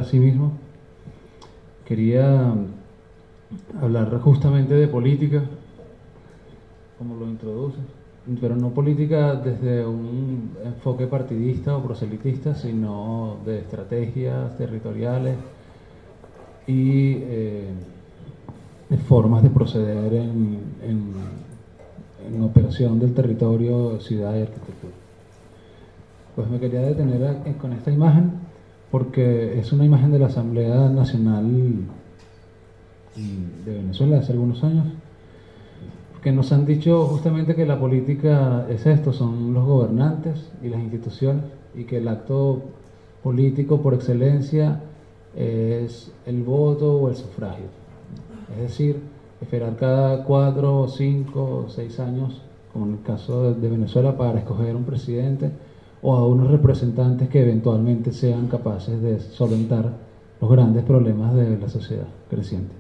sí mismo. Quería hablar justamente de política, como lo introduce, pero no política desde un enfoque partidista o proselitista, sino de estrategias territoriales y de formas de proceder en operación del territorio, ciudad y arquitectura. Pues me quería detener con esta imagen porque es una imagen de la Asamblea Nacional de Venezuela hace algunos años, que nos han dicho justamente que la política es esto, son los gobernantes y las instituciones, y que el acto político por excelencia es el voto o el sufragio. Es decir, esperar cada 4, 5 o 6 años, como en el caso de Venezuela, para escoger un presidente o a unos representantes que eventualmente sean capaces de solventar los grandes problemas de la sociedad creciente.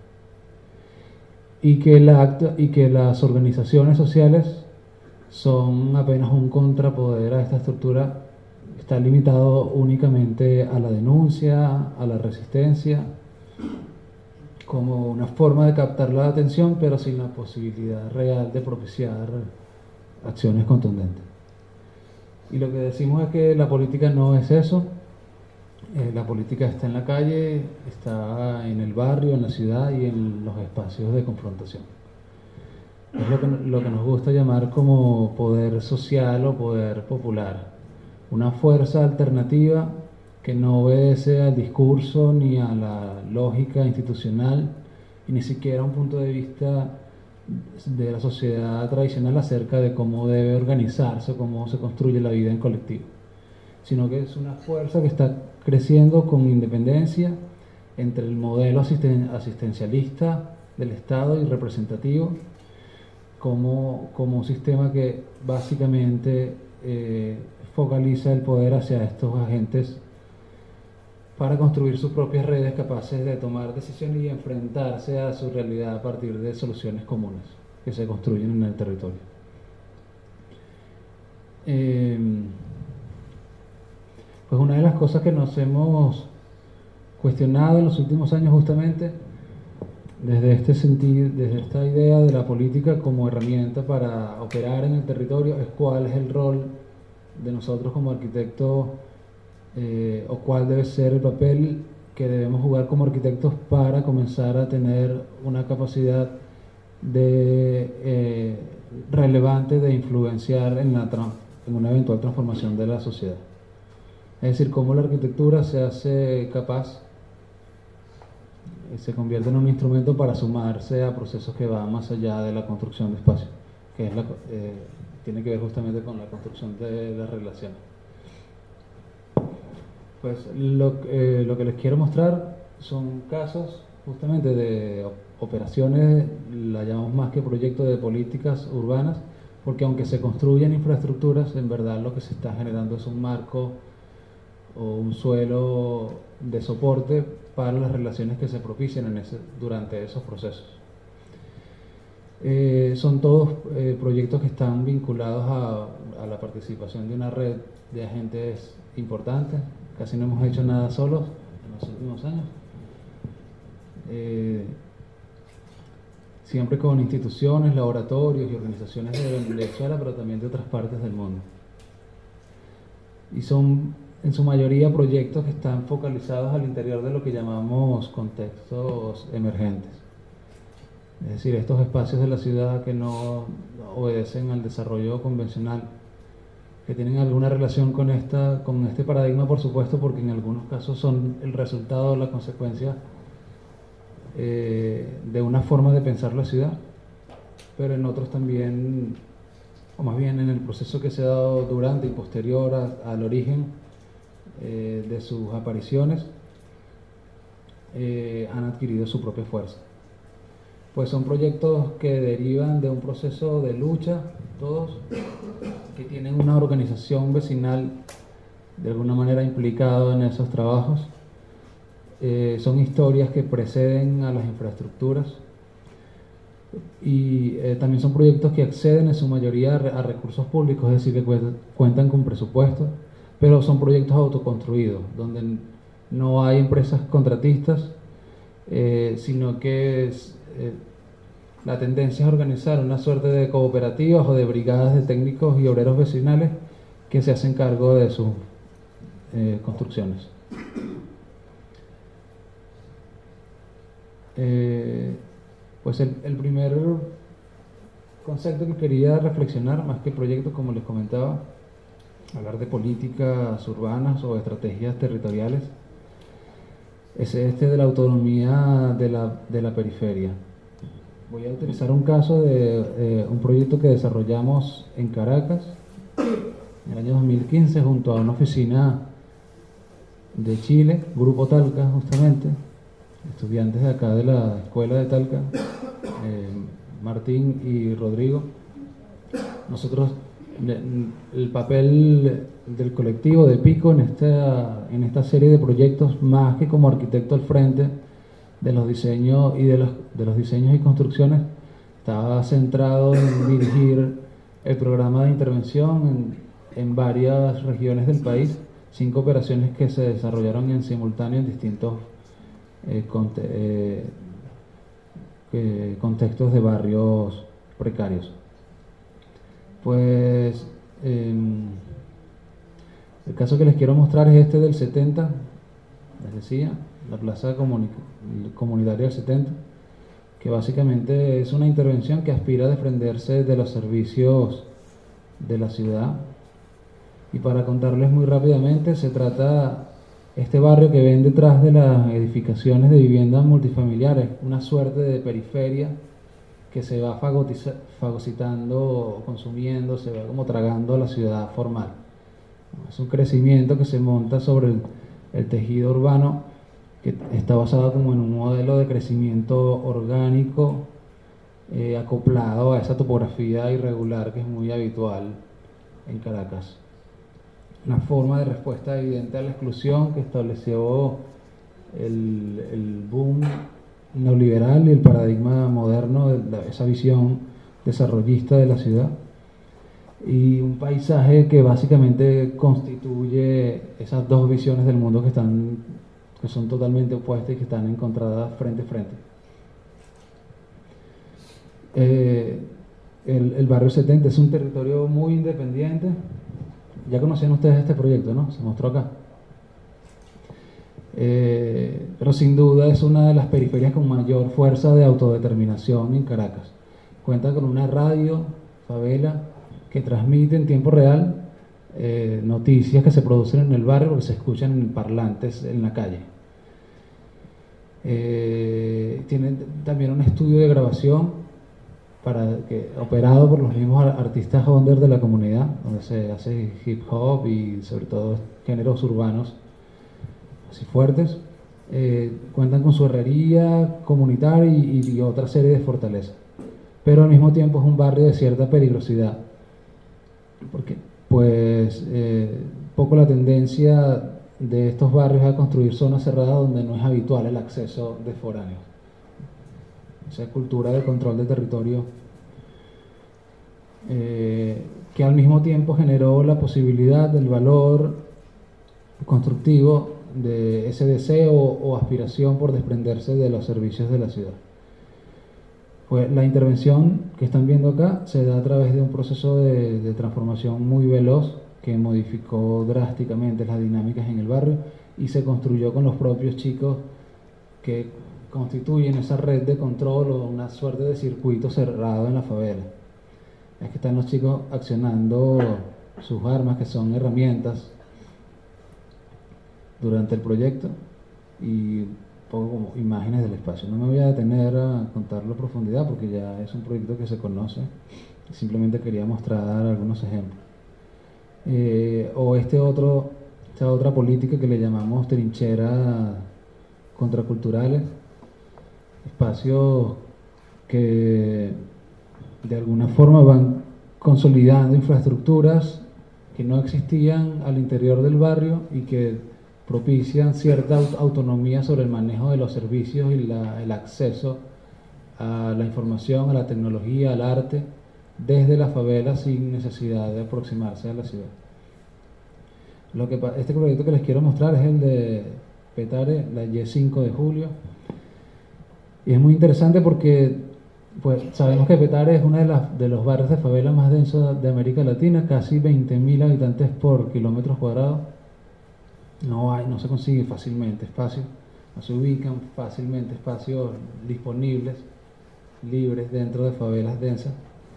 Y que las organizaciones sociales son apenas un contrapoder a esta estructura. Está limitado únicamente a la denuncia, a la resistencia, como una forma de captar la atención, pero sin la posibilidad real de propiciar acciones contundentes. Y lo que decimos es que la política no es eso. La política está en la calle, está en el barrio, en la ciudad y en los espacios de confrontación. Es lo que nos gusta llamar como poder social o poder popular. Una fuerza alternativa que no obedece al discurso ni a la lógica institucional y ni siquiera a un punto de vista de la sociedad tradicional acerca de cómo debe organizarse, cómo se construye la vida en colectivo, sino que es una fuerza que está creciendo con independencia entre el modelo asistencialista del Estado y representativo como un sistema que básicamente focaliza el poder hacia estos agentes para construir sus propias redes capaces de tomar decisiones y enfrentarse a su realidad a partir de soluciones comunes que se construyen en el territorio. Pues una de las cosas que nos hemos cuestionado en los últimos años justamente desde este sentido, desde esta idea de la política como herramienta para operar en el territorio, es cuál es el rol de nosotros como arquitectos o cuál debe ser el papel que debemos jugar como arquitectos para comenzar a tener una capacidad relevante de influenciar en una eventual transformación de la sociedad. Es decir, cómo la arquitectura se hace capaz, se convierte en un instrumento para sumarse a procesos que van más allá de la construcción de espacios, que es tiene que ver justamente con la construcción de las relaciones. Pues lo que les quiero mostrar son casos justamente de operaciones, la llamamos más que proyectos de políticas urbanas, porque aunque se construyen infraestructuras, en verdad lo que se está generando es un marco o un suelo de soporte para las relaciones que se propician durante esos procesos. Son todos proyectos que están vinculados a la participación de una red de agentes importantes. Casi no hemos hecho nada solos en los últimos años. Siempre con instituciones, laboratorios y organizaciones de Venezuela, pero también de otras partes del mundo. Y son en su mayoría proyectos que están focalizados al interior de lo que llamamos contextos emergentes. Es decir, estos espacios de la ciudad que no obedecen al desarrollo convencional, que tienen alguna relación con este paradigma, por supuesto, porque en algunos casos son el resultado o la consecuencia de una forma de pensar la ciudad, pero en otros también, o más bien en el proceso que se ha dado durante y posterior al origen de sus apariciones, han adquirido su propia fuerza. Pues son proyectos que derivan de un proceso de lucha, todos, que tienen una organización vecinal de alguna manera implicado en esos trabajos. Son historias que preceden a las infraestructuras y también son proyectos que acceden en su mayoría a recursos públicos, es decir, que cuentan con presupuesto, pero son proyectos autoconstruidos, donde no hay empresas contratistas, sino que la tendencia es organizar una suerte de cooperativas o de brigadas de técnicos y obreros vecinales que se hacen cargo de sus construcciones. Pues el primer concepto que quería reflexionar, más que proyecto, como les comentaba, hablar de políticas urbanas o estrategias territoriales, es este de la autonomía de la periferia. Voy a utilizar un caso de un proyecto que desarrollamos en Caracas en el año 2015 junto a una oficina de Chile, Grupo Talca justamente, estudiantes de acá de la escuela de Talca, Martín y Rodrigo. Nosotros, el papel del colectivo de Pico en esta serie de proyectos, más que como arquitecto al frente de los diseños y de los diseños y construcciones, estaba centrado en dirigir el programa de intervención en varias regiones del país, 5 operaciones que se desarrollaron en simultáneo en distintos contextos de barrios precarios. Pues el caso que les quiero mostrar es este del 70, les decía, la plaza comunitaria del 70, que básicamente es una intervención que aspira a desprenderse de los servicios de la ciudad. Y para contarles muy rápidamente, se trata este barrio que ven detrás de las edificaciones de viviendas multifamiliares, una suerte de periferia que se va fagocitando, consumiendo, se va como tragando a la ciudad formal. Es un crecimiento que se monta sobre el tejido urbano, que está basado como en un modelo de crecimiento orgánico, acoplado a esa topografía irregular que es muy habitual en Caracas. Una forma de respuesta evidente a la exclusión que estableció el boom neoliberal y el paradigma moderno de esa visión desarrollista de la ciudad, y un paisaje que básicamente constituye esas dos visiones del mundo que son totalmente opuestas y que están encontradas frente a frente. El barrio 70 es un territorio muy independiente. Ya conocían ustedes este proyecto, ¿no? Se mostró acá. Pero sin duda es una de las periferias con mayor fuerza de autodeterminación en Caracas. Cuenta con una radio, favela, que transmite en tiempo real noticias que se producen en el barrio, que se escuchan en parlantes en la calle. Tienen también un estudio de grabación operado por los mismos artistas under de la comunidad, donde se hace hip hop y sobre todo géneros urbanos así fuertes. Cuentan con su herrería comunitaria y otra serie de fortalezas, pero al mismo tiempo es un barrio de cierta peligrosidad, porque pues poco la tendencia de estos barrios a construir zonas cerradas donde no es habitual el acceso de foráneos. Esa cultura de control de territorio que al mismo tiempo generó la posibilidad del valor constructivo de ese deseo o aspiración por desprenderse de los servicios de la ciudad. Pues la intervención que están viendo acá se da a través de un proceso de transformación muy veloz que modificó drásticamente las dinámicas en el barrio y se construyó con los propios chicos que constituyen esa red de control o una suerte de circuito cerrado en la favela. Es que están los chicos accionando sus armas, que son herramientas, durante el proyecto, y un poco como imágenes del espacio. No me voy a detener a contarlo a profundidad porque ya es un proyecto que se conoce, simplemente quería mostrar algunos ejemplos. O esta otra política que le llamamos trincheras contraculturales, espacios que de alguna forma van consolidando infraestructuras que no existían al interior del barrio y que propician cierta autonomía sobre el manejo de los servicios y el acceso a la información, a la tecnología, al arte, desde la favela sin necesidad de aproximarse a la ciudad. Este proyecto que les quiero mostrar es el de Petare, la Y5 de julio. Y es muy interesante porque pues, sabemos que Petare es uno de los barrios de favela más densos de América Latina, casi 20.000 habitantes por kilómetros cuadrados. No se consigue fácilmente espacio, no se ubican fácilmente espacios disponibles, libres dentro de favelas densas.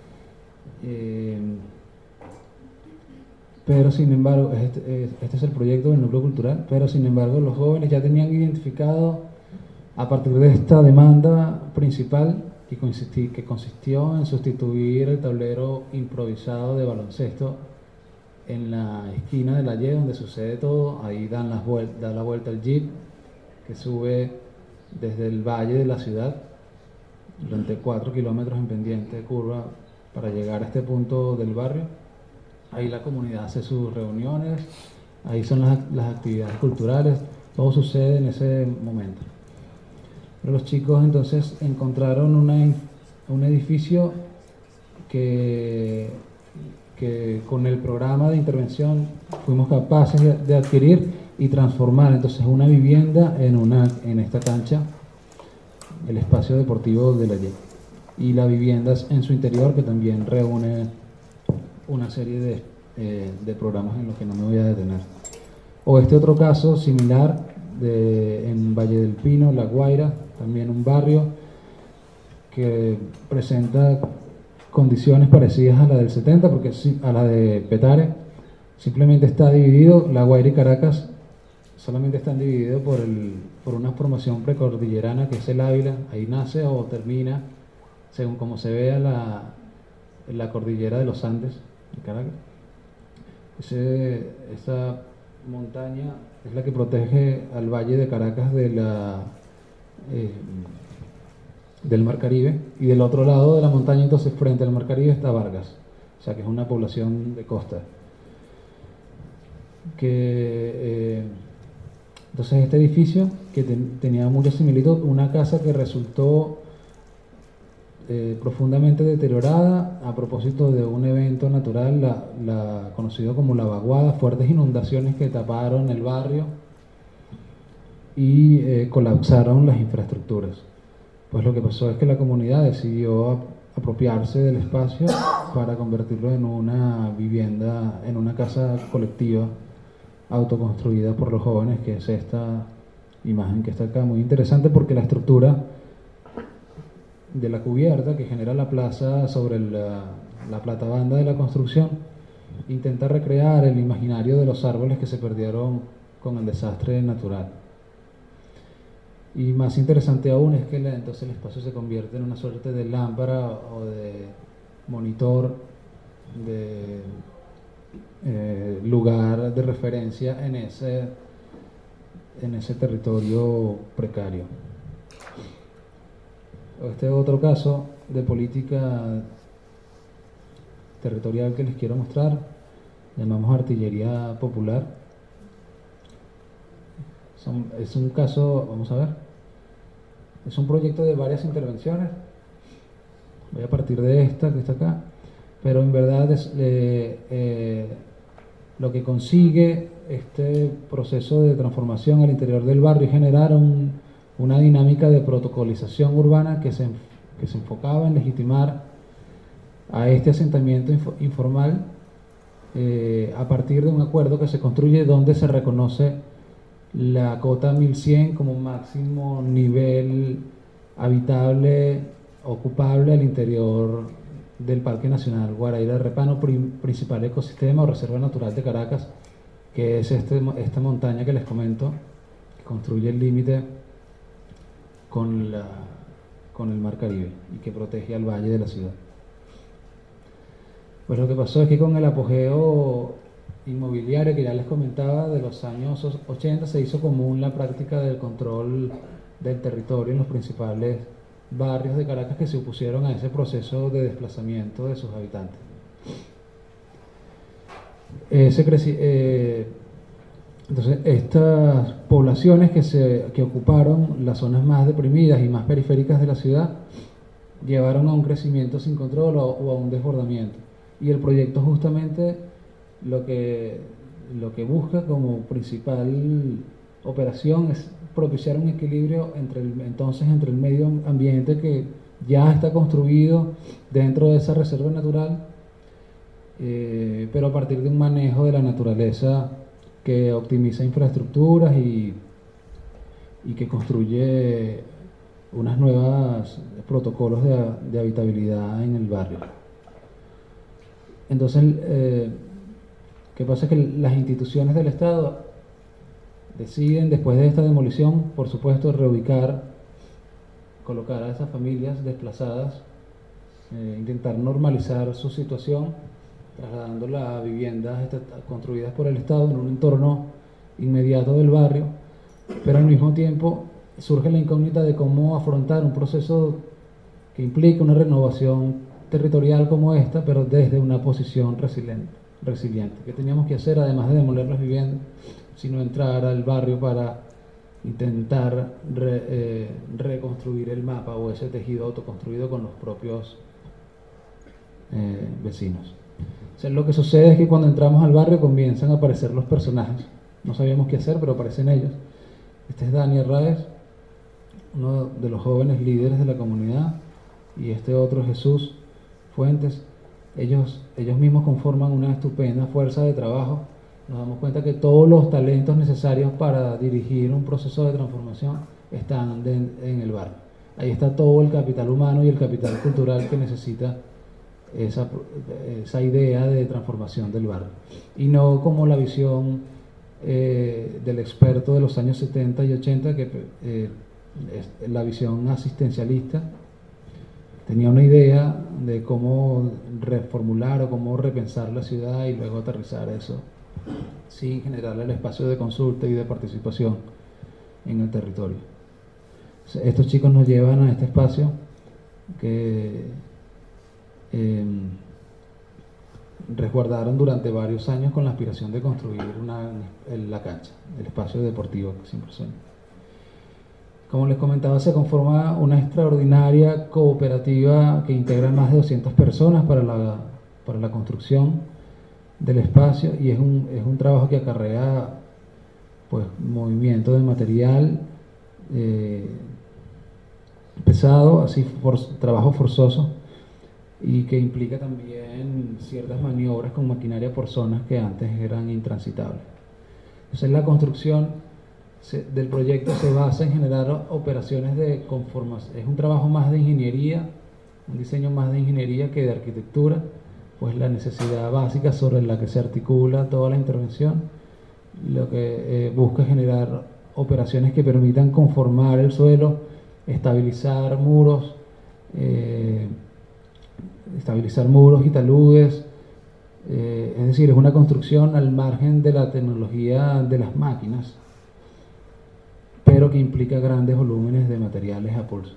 Pero sin embargo, este es el proyecto del núcleo cultural, pero sin embargo los jóvenes ya tenían identificado a partir de esta demanda principal que consistió en sustituir el tablero improvisado de baloncesto en la esquina de la Y donde sucede todo. Ahí da la vuelta el jeep que sube desde el valle de la ciudad durante 4 kilómetros en pendiente de curva para llegar a este punto del barrio. Ahí la comunidad hace sus reuniones, ahí son las actividades culturales, todo sucede en ese momento. Pero los chicos entonces encontraron un edificio que con el programa de intervención fuimos capaces de adquirir y transformar entonces una vivienda en esta cancha, el espacio deportivo de la Y. Y la vivienda en su interior, que también reúne una serie de programas en los que no me voy a detener. O este otro caso similar en Valle del Pino, La Guaira, también un barrio que presenta condiciones parecidas a la del 70, porque a la de Petare, simplemente está dividido. La Guaira y Caracas solamente están divididos por una formación precordillerana que es el Ávila. Ahí nace o termina, según como se vea, la cordillera de los Andes en Caracas. Esa montaña es la que protege al valle de Caracas del Mar Caribe, y del otro lado de la montaña, entonces frente al Mar Caribe, está Vargas, o sea que es una población de costa. Entonces este edificio que tenía mucha similitud, una casa que resultó profundamente deteriorada a propósito de un evento natural, conocido como la vaguada, fuertes inundaciones que taparon el barrio y colapsaron las infraestructuras. Pues lo que pasó es que la comunidad decidió apropiarse del espacio para convertirlo en una vivienda, en una casa colectiva autoconstruida por los jóvenes, que es esta imagen que está acá, muy interesante porque la estructura de la cubierta que genera la plaza sobre la platabanda de la construcción intenta recrear el imaginario de los árboles que se perdieron con el desastre natural. Y más interesante aún es que entonces el espacio se convierte en una suerte de lámpara o de monitor, de lugar de referencia en ese territorio precario. Este otro caso de política territorial que les quiero mostrar, llamamos artillería popular. Es un caso, vamos a ver, es un proyecto de varias intervenciones. Voy a partir de esta que está acá, pero en verdad lo que consigue este proceso de transformación al interior del barrio es generar una dinámica de protocolización urbana que se enfocaba en legitimar a este asentamiento informal a partir de un acuerdo que se construye donde se reconoce la cota 1100 como máximo nivel habitable, ocupable al interior del Parque Nacional Guaraíra de Repano, principal ecosistema o reserva natural de Caracas, que es esta montaña que les comento, que construye el límite con el Mar Caribe y que protege al valle de la ciudad. Pues lo que pasó es que con el apogeo inmobiliario que ya les comentaba de los años 80 se hizo común la práctica del control del territorio en los principales barrios de Caracas que se opusieron a ese proceso de desplazamiento de sus habitantes. Entonces estas poblaciones que ocuparon las zonas más deprimidas y más periféricas de la ciudad llevaron a un crecimiento sin control o a un desbordamiento, y el proyecto justamente lo que busca como principal operación es propiciar un equilibrio entre el medio ambiente que ya está construido dentro de esa reserva natural, pero a partir de un manejo de la naturaleza que optimiza infraestructuras y que construye unas nuevas protocolos de habitabilidad en el barrio. Entonces, ¿qué pasa? Que las instituciones del Estado deciden, después de esta demolición, por supuesto, reubicar, colocar a esas familias desplazadas, intentar normalizar su situación, trasladándolas a viviendas construidas por el Estado en un entorno inmediato del barrio, pero al mismo tiempo surge la incógnita de cómo afrontar un proceso que implica una renovación territorial como esta, pero desde una posición resiliente. ¿Qué teníamos que hacer, además de demoler las viviendas, sino entrar al barrio para intentar reconstruir el mapa o ese tejido autoconstruido con los propios vecinos? O sea, lo que sucede es que cuando entramos al barrio comienzan a aparecer los personajes. No sabíamos qué hacer, pero aparecen ellos. Este es Daniel Raez, uno de los jóvenes líderes de la comunidad, y este otro es Jesús Fuentes. Ellos mismos conforman una estupenda fuerza de trabajo. Nos damos cuenta que todos los talentos necesarios para dirigir un proceso de transformación están en el barrio. Ahí está todo el capital humano y el capital cultural que necesita esa idea de transformación del barrio. Y no como la visión del experto de los años 70 y 80, que es la visión asistencialista. Tenía una idea de cómo reformular o cómo repensar la ciudad y luego aterrizar eso sin generar el espacio de consulta y de participación en el territorio. Estos chicos nos llevan a este espacio que resguardaron durante varios años con la aspiración de construir la cancha, el espacio deportivo que siempre sueñan. Como les comentaba, se conforma una extraordinaria cooperativa que integra más de 200 personas para la construcción del espacio, y es un trabajo que acarrea pues movimiento de material pesado, así trabajo forzoso, y que implica también ciertas maniobras con maquinaria por zonas que antes eran intransitables. Entonces la construcción del proyecto se basa en generar operaciones de conformación. Es un trabajo más de ingeniería, un diseño más de ingeniería que de arquitectura, pues la necesidad básica sobre la que se articula toda la intervención, lo que busca generar operaciones que permitan conformar el suelo, estabilizar muros y taludes, es decir, es una construcción al margen de la tecnología de las máquinas, pero que implica grandes volúmenes de materiales a pulso.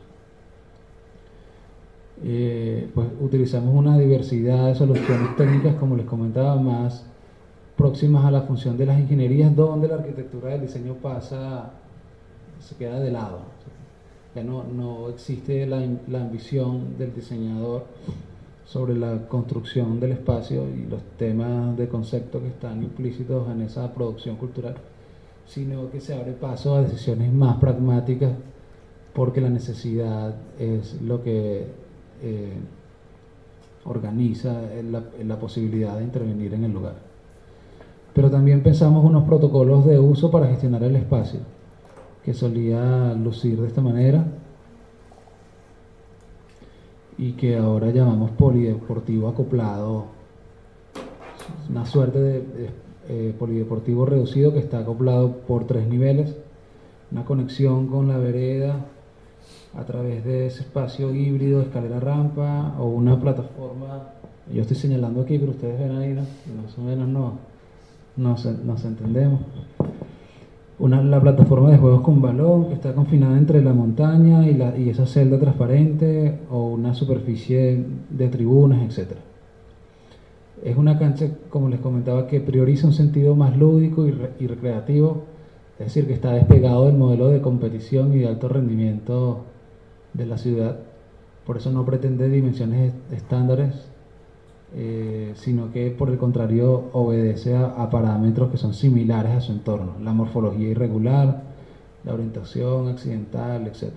Pues utilizamos una diversidad de soluciones técnicas, como les comentaba, más próximas a la función de las ingenierías, donde la arquitectura del diseño se queda de lado. Ya no existe la ambición del diseñador sobre la construcción del espacio y los temas de concepto que están implícitos en esa producción cultural, sino que se abre paso a decisiones más pragmáticas, porque la necesidad es lo que organiza la posibilidad de intervenir en el lugar. Pero también pensamos unos protocolos de uso para gestionar el espacio, que solía lucir de esta manera y que ahora llamamos polideportivo acoplado, una suerte de polideportivo reducido que está acoplado por 3 niveles, una conexión con la vereda a través de ese espacio híbrido, escalera rampa o una plataforma. Yo estoy señalando aquí, pero ustedes ven ahí, ¿no? Más o menos nos entendemos. La plataforma de juegos con balón que está confinada entre la montaña y esa celda transparente, o una superficie de tribunas, etc. Es una cancha, como les comentaba, que prioriza un sentido más lúdico y recreativo, es decir, que está despegado del modelo de competición y de alto rendimiento de la ciudad. Por eso no pretende dimensiones estándares sino que por el contrario obedece a parámetros que son similares a su entorno, la morfología irregular, la orientación accidental, etc.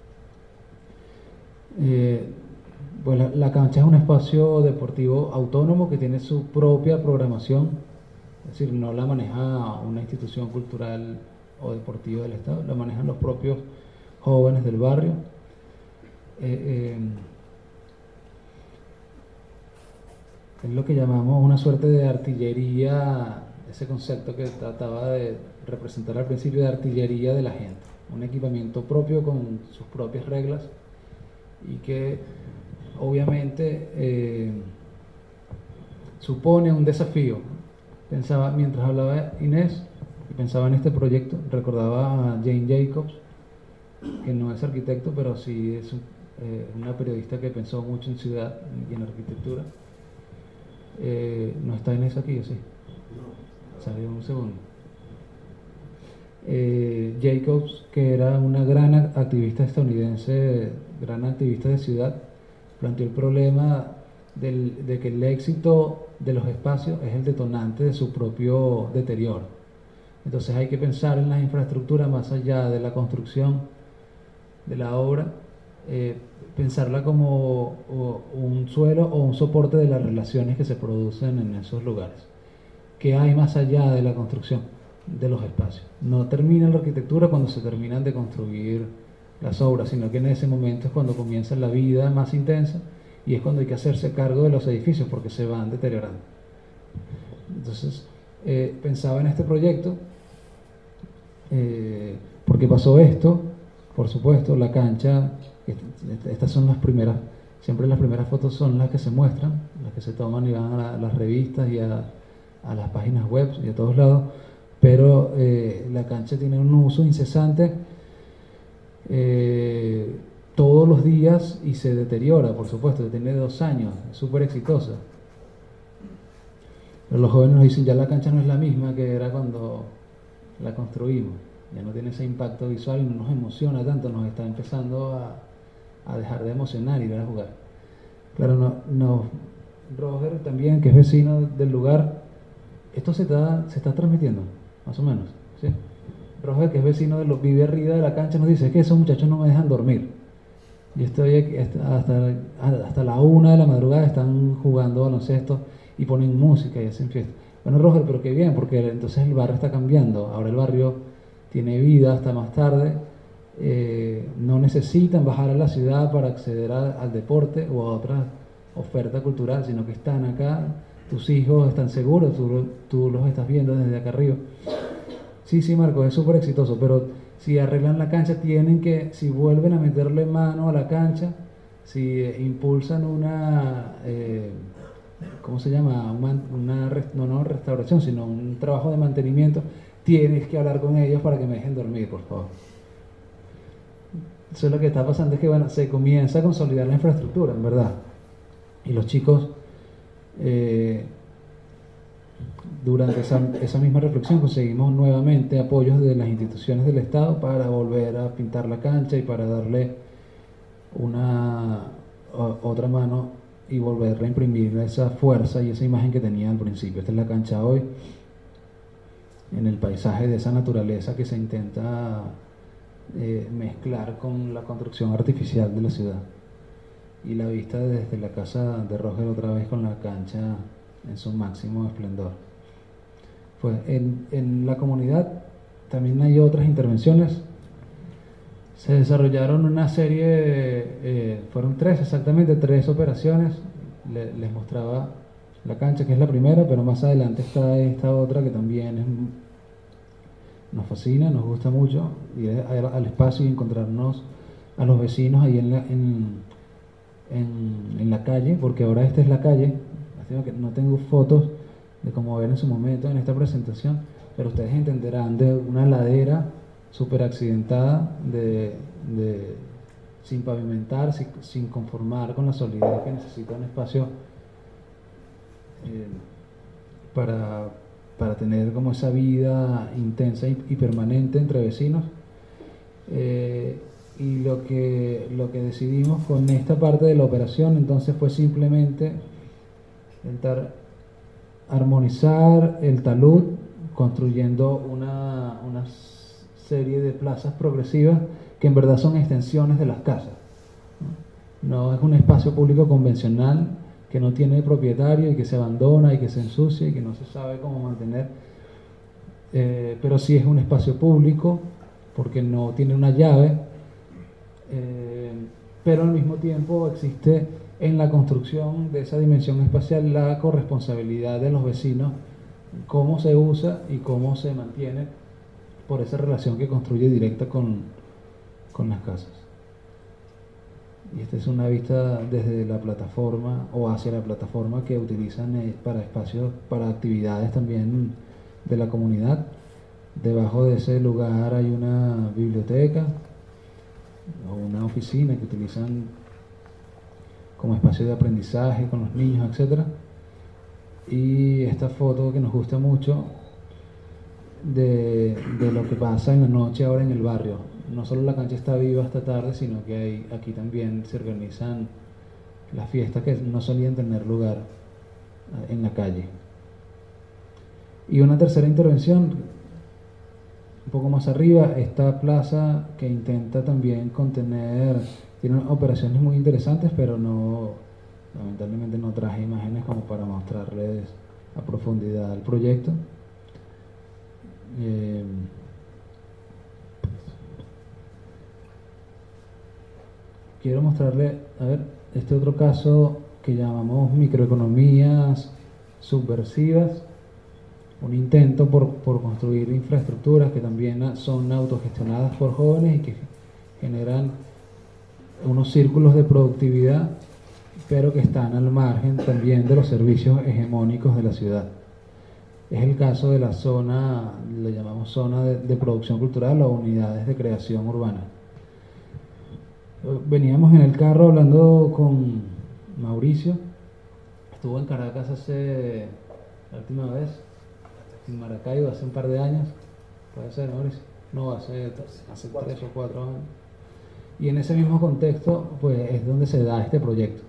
Pues la cancha es un espacio deportivo autónomo que tiene su propia programación, es decir, no la maneja una institución cultural o deportiva del Estado, la manejan los propios jóvenes del barrio. Es lo que llamamos una suerte de artillería, ese concepto que trataba de representar al principio, de artillería de la gente, un equipamiento propio con sus propias reglas y que obviamente supone un desafío. Pensaba, mientras hablaba Inés y pensaba en este proyecto, recordaba a Jane Jacobs, que no es arquitecto, pero sí es una periodista que pensó mucho en ciudad y en arquitectura. ¿No está Inés aquí o sí? No. Salió un segundo. Jacobs, que era una gran activista estadounidense, gran activista de ciudad, planteó el problema de que el éxito de los espacios es el detonante de su propio deterioro. Entonces hay que pensar en las infraestructuras más allá de la construcción de la obra, pensarla como un suelo o un soporte de las relaciones que se producen en esos lugares. ¿Qué hay más allá de la construcción de los espacios? No termina la arquitectura cuando se terminan de construir las obras, sino que en ese momento es cuando comienza la vida más intensa y es cuando hay que hacerse cargo de los edificios porque se van deteriorando. Entonces, pensaba en este proyecto porque pasó esto. Por supuesto, la cancha, estas son las primeras, siempre las primeras fotos son las que se muestran, las que se toman y van a las revistas y a las páginas web y a todos lados, pero la cancha tiene un uso incesante todos los días y se deteriora, por supuesto, tiene 2 años, es súper exitosa. Pero los jóvenes nos dicen, ya la cancha no es la misma que era cuando la construimos. Ya no tiene ese impacto visual y no nos emociona tanto, nos está empezando a dejar de emocionar y ver a jugar. Claro, Roger también, que es vecino del lugar, esto se está transmitiendo, más o menos, ¿sí? Roger, que es vecino vive arriba de la cancha, nos dice, es que esos muchachos no me dejan dormir. Yo estoy aquí hasta la 1 de la madrugada, están jugando baloncesto y ponen música y hacen fiesta. Bueno, Roger, pero qué bien, porque entonces el barrio está cambiando, ahora el barrio tiene vida hasta más tarde, no necesitan bajar a la ciudad para acceder al deporte o a otra oferta cultural, sino que están acá, tus hijos están seguros, tú los estás viendo desde acá arriba. Sí, Marco, es súper exitoso, pero si arreglan la cancha, si vuelven a meterle mano a la cancha, si impulsan una, ¿cómo se llama? No restauración, sino un trabajo de mantenimiento, tienes que hablar con ellos para que me dejen dormir, por favor. Eso es lo que está pasando, es que bueno, se comienza a consolidar la infraestructura, en verdad. Y los chicos, durante esa misma reflexión, conseguimos nuevamente apoyos de las instituciones del Estado para volver a pintar la cancha y para darle otra mano y volver a imprimir esa fuerza y esa imagen que tenía al principio. Esta es la cancha hoy, en el paisaje de esa naturaleza que se intenta mezclar con la construcción artificial de la ciudad. Y la vista desde la casa de Roger otra vez con la cancha en su máximo esplendor. Pues en la comunidad también hay otras intervenciones. Se desarrollaron una serie, fueron 3 exactamente, 3 operaciones. Les mostraba la cancha, que es la primera, pero más adelante está esta otra que también nos fascina, nos gusta mucho, ir al espacio y encontrarnos a los vecinos ahí en la calle, porque ahora esta es la calle. No tengo fotos de cómo ver en su momento en esta presentación, pero ustedes entenderán de una ladera súper accidentada, sin pavimentar, sin conformar con la solidez que necesita un espacio para tener como esa vida intensa y permanente entre vecinos. Y lo que decidimos con esta parte de la operación entonces fue simplemente intentar armonizar el talud construyendo una serie de plazas progresivas que en verdad son extensiones de las casas. No es un espacio público convencional que no tiene propietario y que se abandona y que se ensucia y que no se sabe cómo mantener, pero sí es un espacio público porque no tiene una llave, pero al mismo tiempo existe en la construcción de esa dimensión espacial la corresponsabilidad de los vecinos, cómo se usa y cómo se mantiene por esa relación que construye directa con las casas. Y esta es una vista desde la plataforma o hacia la plataforma que utilizan para espacios, para actividades también de la comunidad. Debajo de ese lugar hay una biblioteca o una oficina que utilizan como espacio de aprendizaje con los niños, etc. Y esta foto que nos gusta mucho de lo que pasa en la noche ahora en el barrio. No solo la cancha está viva esta tarde, sino que aquí también se organizan las fiestas que no solían tener lugar en la calle. Y una tercera intervención, un poco más arriba, esta plaza que intenta también contener, tiene operaciones muy interesantes, pero lamentablemente no traje imágenes como para mostrarles a profundidad el proyecto. Quiero mostrarle, a ver, este otro caso que llamamos microeconomías subversivas, un intento por construir infraestructuras que también son autogestionadas por jóvenes y que generan unos círculos de productividad, pero que están al margen también de los servicios hegemónicos de la ciudad. Es el caso de la zona, le llamamos zona de producción cultural o unidades de creación urbana. Veníamos en el carro hablando con Mauricio, estuvo en Caracas la última vez, en Maracaibo hace un par de años, puede ser, Mauricio, no, hace 3 o 4 años, y en ese mismo contexto pues es donde se da este proyecto.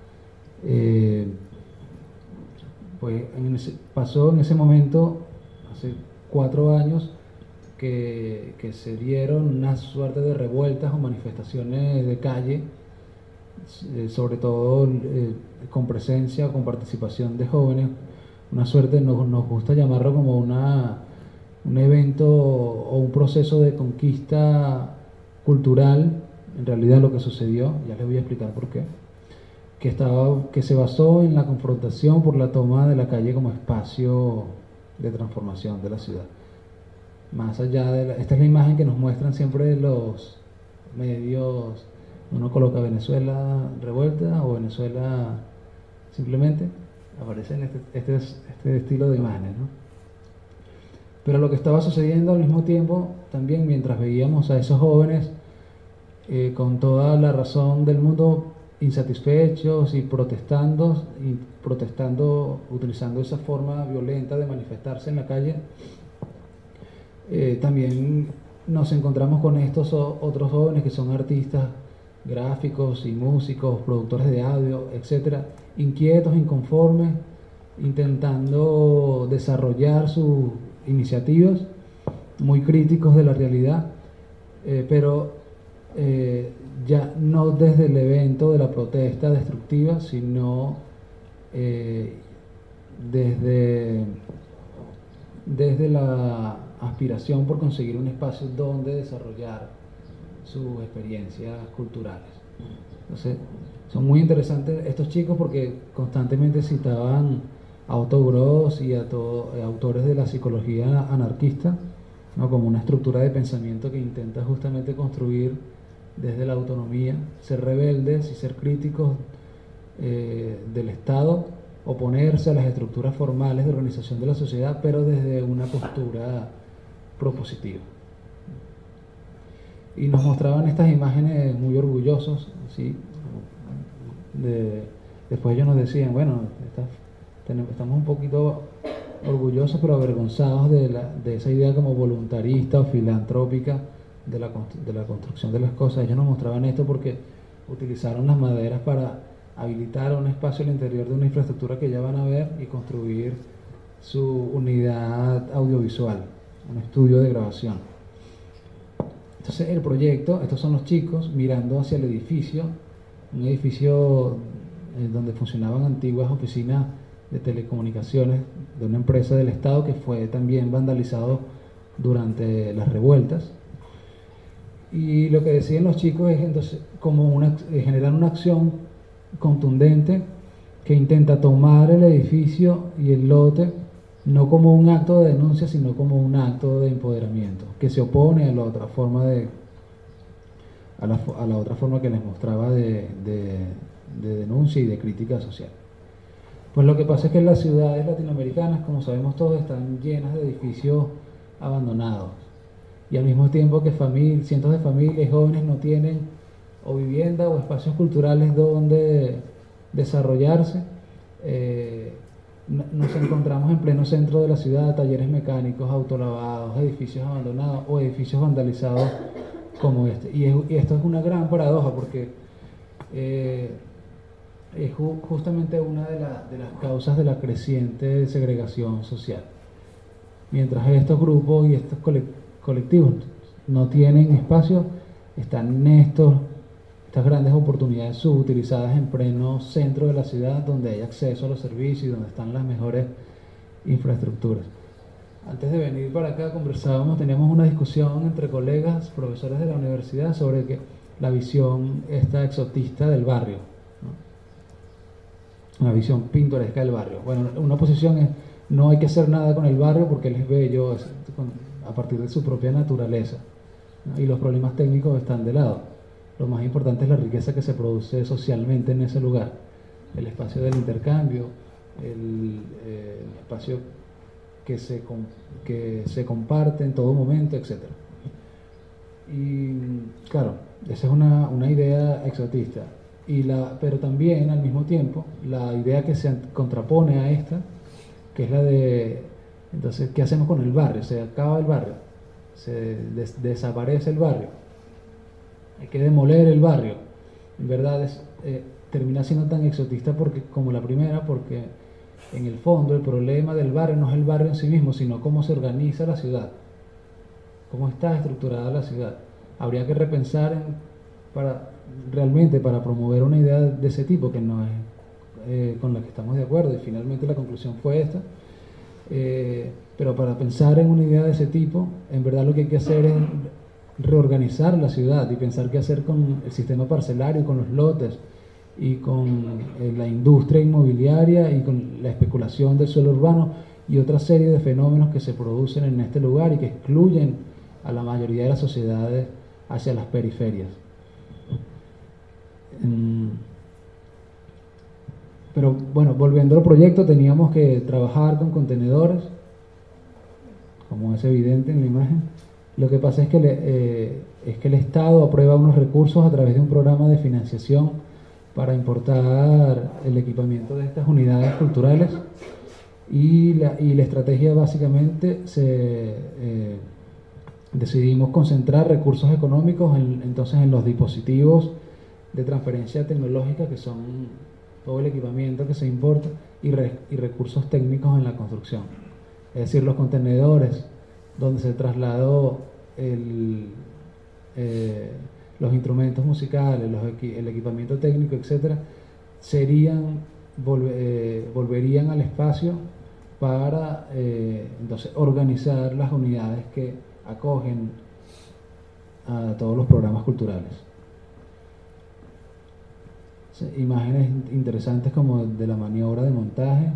Pues pasó en ese momento, hace 4 años, que se dieron una suerte de revueltas o manifestaciones de calle, sobre todo con presencia o con participación de jóvenes, una suerte, nos gusta llamarlo como un evento o un proceso de conquista cultural, en realidad lo que sucedió, ya les voy a explicar por qué, que se basó en la confrontación por la toma de la calle como espacio de transformación de la ciudad. Más allá esta es la imagen que nos muestran siempre los medios, uno coloca Venezuela revuelta o Venezuela simplemente, aparece en este estilo de imágenes, ¿no? Pero lo que estaba sucediendo al mismo tiempo, también mientras veíamos a esos jóvenes con toda la razón del mundo, insatisfechos y protestando, utilizando esa forma violenta de manifestarse en la calle, también nos encontramos con estos otros jóvenes que son artistas gráficos y músicos, productores de audio, etcétera, inquietos, inconformes, intentando desarrollar sus iniciativas, muy críticos de la realidad, pero ya no desde el evento de la protesta destructiva, sino desde la aspiración por conseguir un espacio donde desarrollar sus experiencias culturales. Entonces, son muy interesantes estos chicos porque constantemente citaban a Otto Gross y a autores de la psicología anarquista, ¿no? Como una estructura de pensamiento que intenta justamente construir desde la autonomía, ser rebeldes y ser críticos del Estado, oponerse a las estructuras formales de organización de la sociedad, pero desde una postura propositiva. Y nos mostraban estas imágenes muy orgullosos, ¿sí? Después ellos nos decían, bueno, estamos un poquito orgullosos pero avergonzados de esa idea como voluntarista o filantrópica de la construcción de las cosas. Ellos nos mostraban esto porque utilizaron las maderas para habilitar un espacio al interior de una infraestructura que ya van a ver y construir su unidad audiovisual, un estudio de grabación. Entonces el proyecto, estos son los chicos mirando hacia el edificio, un edificio donde funcionaban antiguas oficinas de telecomunicaciones de una empresa del Estado que fue también vandalizado durante las revueltas. Y lo que deciden los chicos es entonces como generar una acción contundente que intenta tomar el edificio y el lote no como un acto de denuncia, sino como un acto de empoderamiento, que se opone a la otra forma a la otra forma que les mostraba de denuncia y de crítica social. Pues lo que pasa es que las ciudades latinoamericanas, como sabemos todos, están llenas de edificios abandonados. Y al mismo tiempo que cientos de familias y jóvenes no tienen o vivienda o espacios culturales donde desarrollarse, nos encontramos en pleno centro de la ciudad, talleres mecánicos, autolavados, edificios abandonados o edificios vandalizados como este. Y esto es una gran paradoja porque es justamente una de las causas de la creciente segregación social. Mientras estos grupos y estos colectivos no tienen espacio, están estas grandes oportunidades subutilizadas en pleno centro de la ciudad, donde hay acceso a los servicios y donde están las mejores infraestructuras. Antes de venir para acá teníamos una discusión entre colegas, profesores de la universidad, sobre la visión esta exotista del barrio, ¿no? Una visión pintoresca del barrio. Bueno, una posición es: no hay que hacer nada con el barrio porque él es bello a partir de su propia naturaleza, ¿no? Y los problemas técnicos están de lado. Lo más importante es la riqueza que se produce socialmente en ese lugar, el espacio del intercambio, el espacio que se comparte en todo momento, etc. Y claro, esa es una idea exotista, pero también al mismo tiempo la idea que se contrapone a esta, que es la de, entonces, ¿qué hacemos con el barrio? Se acaba el barrio, se desaparece el barrio, hay que demoler el barrio. En verdad termina siendo tan exotista como la primera, porque en el fondo el problema del barrio no es el barrio en sí mismo, sino cómo se organiza la ciudad, cómo está estructurada la ciudad. Habría que repensar realmente para promover una idea de ese tipo, que no es con la que estamos de acuerdo, y finalmente la conclusión fue esta. Pero para pensar en una idea de ese tipo, en verdad lo que hay que hacer es reorganizar la ciudad y pensar qué hacer con el sistema parcelario, con los lotes y con la industria inmobiliaria y con la especulación del suelo urbano y otra serie de fenómenos que se producen en este lugar y que excluyen a la mayoría de las sociedades hacia las periferias. Pero bueno, volviendo al proyecto, teníamos que trabajar con contenedores, como es evidente en la imagen. Lo que pasa es que el Estado aprueba unos recursos a través de un programa de financiación para importar el equipamiento de estas unidades culturales, y la estrategia básicamente decidimos concentrar recursos económicos entonces en los dispositivos de transferencia tecnológica, que son todo el equipamiento que se importa, y recursos técnicos en la construcción. Es decir, los contenedores donde se trasladó los instrumentos musicales, el equipamiento técnico, etc., volverían al espacio para entonces organizar las unidades que acogen a todos los programas culturales. Imágenes interesantes como de la maniobra de montaje,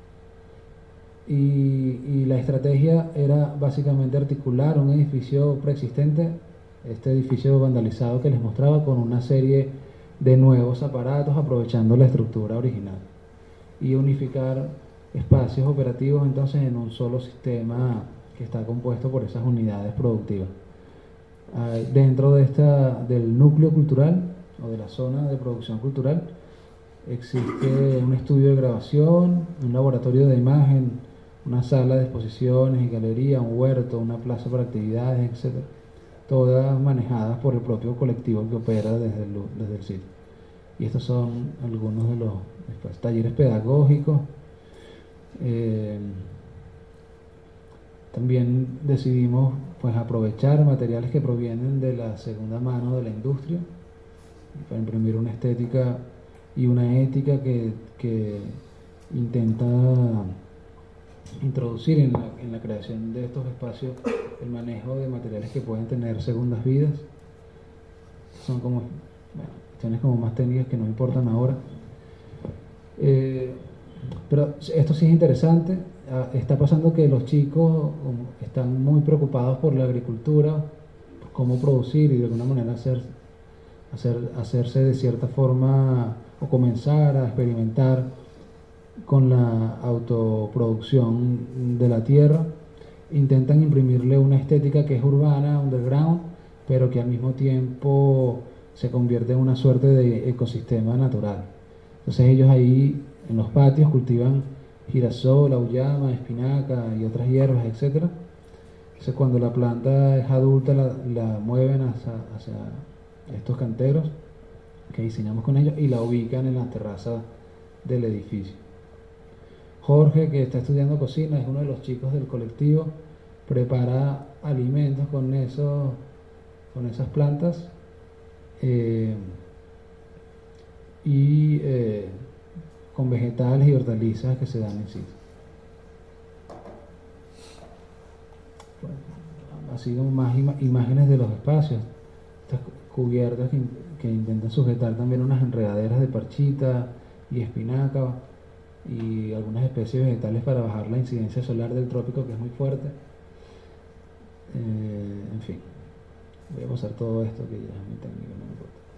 y la estrategia era básicamente articular un edificio preexistente, este edificio vandalizado que les mostraba, con una serie de nuevos aparatos aprovechando la estructura original, y unificar espacios operativos entonces en un solo sistema que está compuesto por esas unidades productivas. Dentro del núcleo cultural o de la zona de producción cultural existe un estudio de grabación, un laboratorio de imagen, una sala de exposiciones y galería, un huerto, una plaza para actividades, etc. Todas manejadas por el propio colectivo que opera desde el sitio. y estos son algunos de los después, talleres pedagógicos. Eh, También decidimos pues aprovechar materiales que provienen de la segunda mano de la industria para imprimir una estética y una ética que intenta introducir en la creación de estos espacios el manejo de materiales que pueden tener segundas vidas. Son como, bueno, cuestiones como más técnicas que no importan ahora. Pero esto sí es interesante. Está pasando que los chicos están muy preocupados por la agricultura, por cómo producir y de alguna manera hacerse de cierta forma o comenzar a experimentar con la autoproducción de la tierra. Intentan imprimirle una estética que es urbana, underground, pero que al mismo tiempo se convierte en una suerte de ecosistema natural. Entonces ellos ahí en los patios cultivan girasol, auyama, espinaca y otras hierbas, etc. Entonces cuando la planta es adulta la mueven hacia estos canteros que diseñamos con ellos y la ubican en la terraza del edificio. Jorge, que está estudiando cocina, es uno de los chicos del colectivo, prepara alimentos con esas plantas y con vegetales y hortalizas que se dan en sitio. Así como más imágenes de los espacios, estas cubiertas que intentan sujetar también unas enredaderas de parchita y espinaca y algunas especies vegetales para bajar la incidencia solar del trópico, que es muy fuerte. En fin, voy a pasar todo esto que ya es muy técnico, no me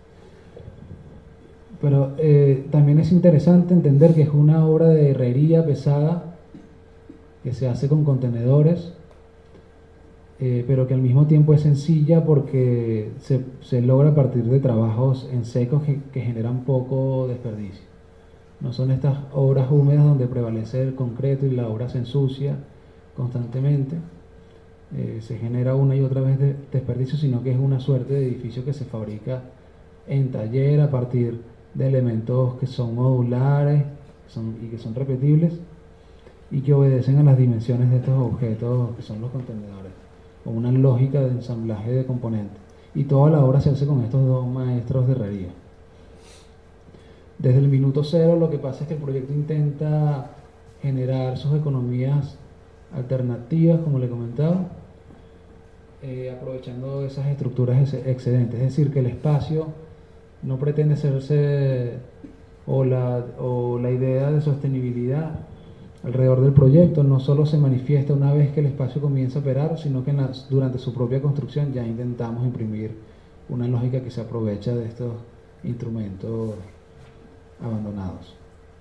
importa. Pero también es interesante entender que es una obra de herrería pesada que se hace con contenedores, pero que al mismo tiempo es sencilla porque se logra a partir de trabajos en secos que generan poco desperdicio. No son estas obras húmedas donde prevalece el concreto y la obra se ensucia constantemente, se genera una y otra vez desperdicio, sino que es una suerte de edificio que se fabrica en taller a partir de elementos que son modulares y que son repetibles y que obedecen a las dimensiones de estos objetos que son los contenedores, con una lógica de ensamblaje de componentes. Y toda la obra se hace con estos dos maestros de herrería. Desde el minuto cero lo que pasa es que el proyecto intenta generar sus economías alternativas, como le comentaba, aprovechando esas estructuras excedentes. Es decir, que el espacio no pretende hacerse, o la idea de sostenibilidad alrededor del proyecto no solo se manifiesta una vez que el espacio comienza a operar, sino que durante su propia construcción ya intentamos imprimir una lógica que se aprovecha de estos instrumentos abandonados.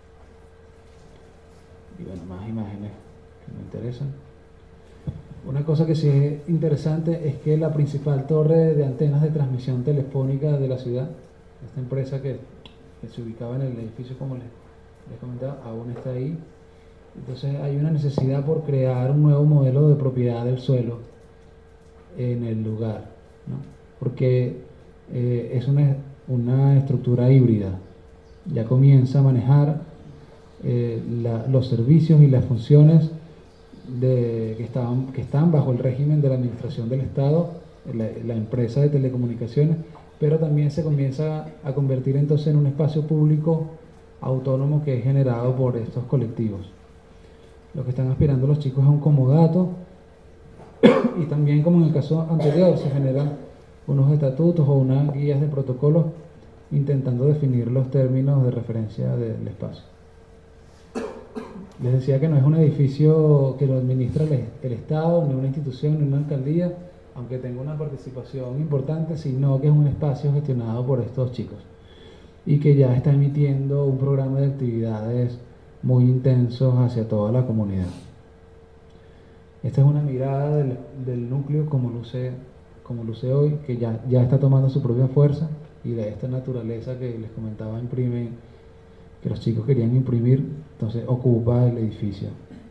Y bueno, más imágenes que me interesan. Una cosa que sí es interesante es que la principal torre de antenas de transmisión telefónica de la ciudad, esta empresa que se ubicaba en el edificio, como les comentaba, aún está ahí. Entonces hay una necesidad por crear un nuevo modelo de propiedad del suelo en el lugar, ¿no? Porque es una estructura híbrida. Ya comienza a manejar los servicios y las funciones que están bajo el régimen de la administración del Estado, la empresa de telecomunicaciones, pero también se comienza a convertir entonces en un espacio público autónomo que es generado por estos colectivos. Lo que están aspirando los chicos es un comodato y también, como en el caso anterior, se generan unos estatutos o unas guías de protocolos intentando definir los términos de referencia del espacio. Les decía que no es un edificio que lo administra el Estado, ni una institución, ni una alcaldía, aunque tenga una participación importante, sino que es un espacio gestionado por estos chicos y que ya está emitiendo un programa de actividades muy intensos hacia toda la comunidad. Esta es una mirada del núcleo como luce hoy, que ya está tomando su propia fuerza, y de esta naturaleza que les comentaba que los chicos querían imprimir, entonces ocupa el edificio.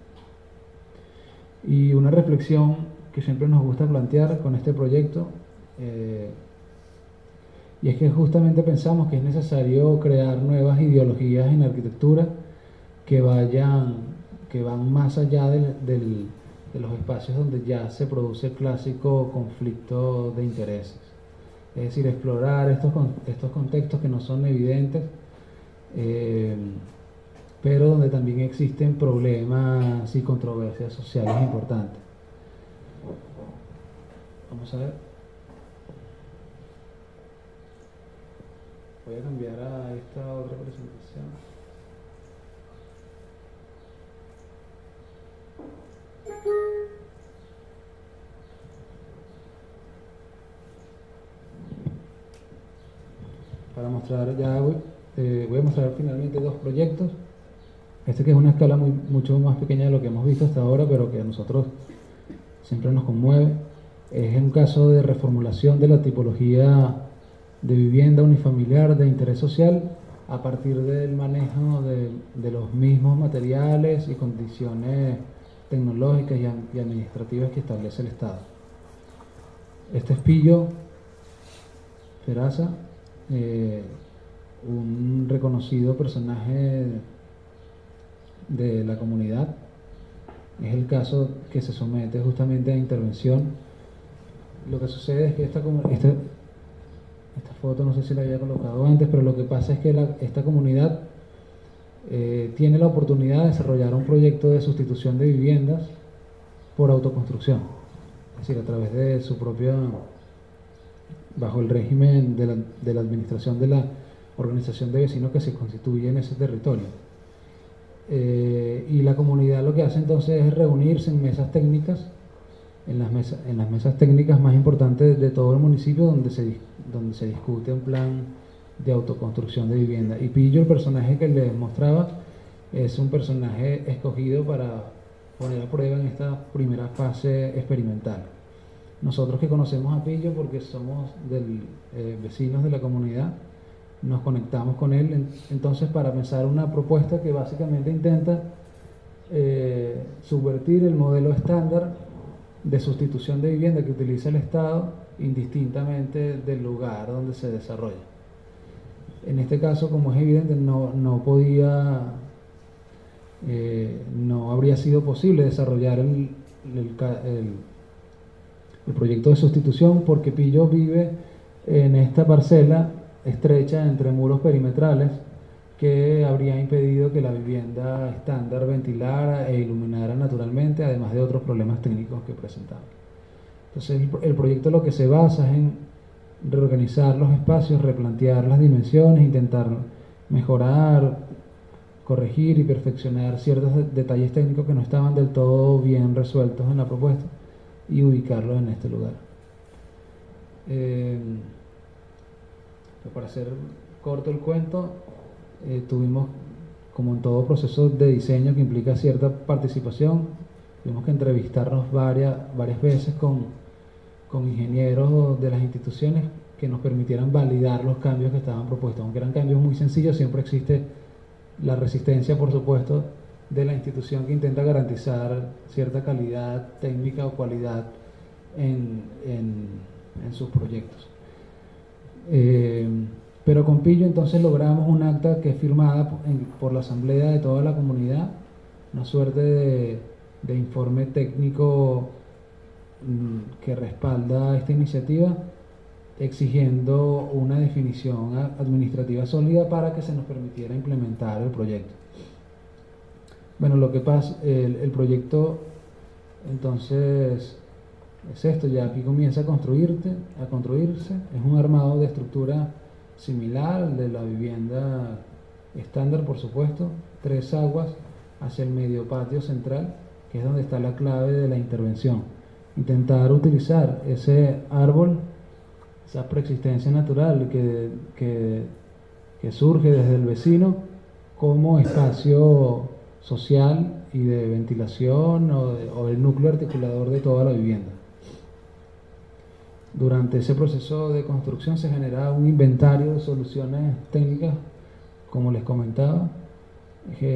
Y una reflexión que siempre nos gusta plantear con este proyecto Y es que justamente pensamos que es necesario crear nuevas ideologías en arquitectura que van más allá de los espacios donde ya se produce el clásico conflicto de intereses. Es decir, explorar estos contextos que no son evidentes, eh, pero donde también existen problemas y controversias sociales importantes. Vamos a ver. Voy a cambiar a esta otra presentación. Para mostrar, voy a mostrar finalmente dos proyectos. Este que es una escala mucho más pequeña de lo que hemos visto hasta ahora, pero que a nosotros siempre nos conmueve. Es un caso de reformulación de la tipología de vivienda unifamiliar de interés social a partir del manejo de los mismos materiales y condiciones tecnológicas y administrativas que establece el Estado. Este es Pillo Peraza, un reconocido personaje de la comunidad. Es el caso que se somete justamente a intervención. Lo que sucede es que esta foto no sé si la había colocado antes, pero lo que pasa es que esta comunidad tiene la oportunidad de desarrollar un proyecto de sustitución de viviendas por autoconstrucción, es decir, a través de su propia, bajo el régimen de la administración de la organización de vecinos que se constituye en ese territorio. Y la comunidad lo que hace entonces es reunirse en mesas técnicas, en las mesas técnicas más importantes de todo el municipio, donde se discute un plan de autoconstrucción de vivienda. Y Pillo, el personaje que les mostraba, es un personaje escogido para poner a prueba en esta primera fase experimental. Nosotros que conocemos a Pillo porque somos vecinos de la comunidad, nos conectamos con él entonces para pensar una propuesta que básicamente intenta subvertir el modelo estándar de sustitución de vivienda que utiliza el Estado indistintamente del lugar donde se desarrolla. En este caso, como es evidente, no habría sido posible desarrollar el proyecto de sustitución porque Pillo vive en esta parcela estrecha entre muros perimetrales que habría impedido que la vivienda estándar ventilara e iluminara naturalmente, además de otros problemas técnicos que presentaba. Entonces el proyecto lo que se basa es en reorganizar los espacios, replantear las dimensiones, intentar mejorar, corregir y perfeccionar ciertos detalles técnicos que no estaban del todo bien resueltos en la propuesta y ubicarlos en este lugar. Para hacer corto el cuento, tuvimos, como en todo proceso de diseño que implica cierta participación, tuvimos que entrevistarnos varias veces con ingenieros de las instituciones que nos permitieran validar los cambios que estaban propuestos. Aunque eran cambios muy sencillos, siempre existe la resistencia, por supuesto, de la institución que intenta garantizar cierta calidad técnica o cualidad en sus proyectos. Pero con Pillo entonces logramos un acta que es firmada por la asamblea de toda la comunidad, una suerte de informe técnico que respalda esta iniciativa, exigiendo una definición administrativa sólida para que se nos permitiera implementar el proyecto. Bueno, lo que pasa, el proyecto entonces es esto, ya aquí comienza a construirse, es un armado de estructura similar al de la vivienda estándar, por supuesto, 3 aguas hacia el medio patio central, que es donde está la clave de la intervención. Intentar utilizar ese árbol, esa preexistencia natural que surge desde el vecino como espacio social y de ventilación o el núcleo articulador de toda la vivienda. Durante ese proceso de construcción se genera un inventario de soluciones técnicas, como les comentaba,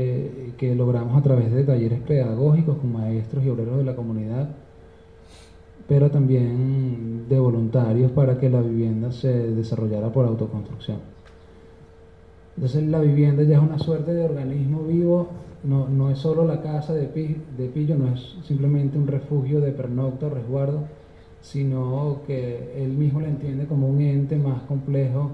que logramos a través de talleres pedagógicos con maestros y obreros de la comunidad, pero también de voluntarios para que la vivienda se desarrollara por autoconstrucción. Entonces la vivienda ya es una suerte de organismo vivo, no es solo la casa de Pillo, no es simplemente un refugio de pernocta o resguardo, sino que él mismo la entiende como un ente más complejo,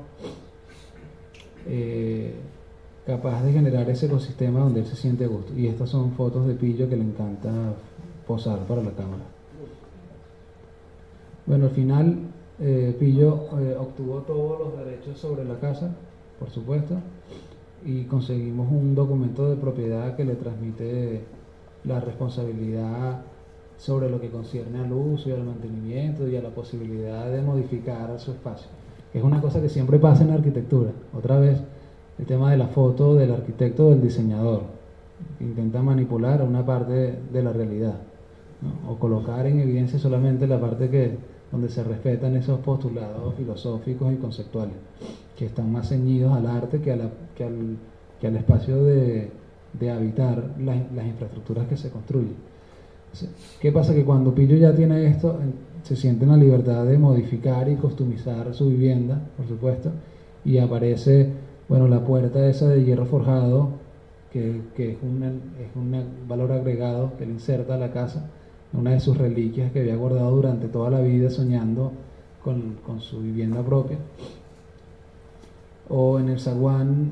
capaz de generar ese ecosistema donde él se siente a gusto. Y estas son fotos de Pillo que le encanta posar para la cámara. Bueno, al final Pillo obtuvo todos los derechos sobre la casa, por supuesto, y conseguimos un documento de propiedad que le transmite la responsabilidad sobre lo que concierne al uso y al mantenimiento y a la posibilidad de modificar su espacio. Es una cosa que siempre pasa en la arquitectura. Otra vez, el tema de la foto del arquitecto o del diseñador, que intenta manipular una parte de la realidad, ¿no? O colocar en evidencia solamente la parte donde se respetan esos postulados filosóficos y conceptuales, que están más ceñidos al arte que al espacio de habitar las infraestructuras que se construyen. ¿Qué pasa? Que cuando Pillo ya tiene esto, se siente en la libertad de modificar y customizar su vivienda, por supuesto, y aparece, bueno, la puerta esa de hierro forjado, que es un valor agregado que le inserta a la casa, una de sus reliquias que había guardado durante toda la vida soñando con su vivienda propia. O en el zaguán,